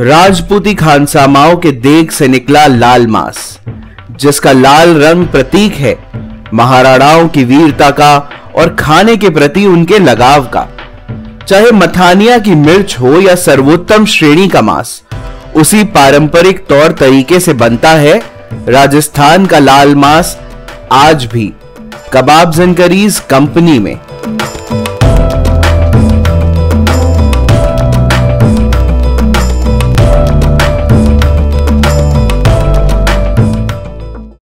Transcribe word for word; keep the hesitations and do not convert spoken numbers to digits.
राजपूती खानसामाओं के देग से निकला लाल मांस, जिसका लाल रंग प्रतीक है महाराणाओं की वीरता का और खाने के प्रति उनके लगाव का। चाहे मथानिया की मिर्च हो या सर्वोत्तम श्रेणी का मांस, उसी पारंपरिक तौर तरीके से बनता है राजस्थान का लाल मांस आज भी कबाब्स एंड करीज कंपनी में।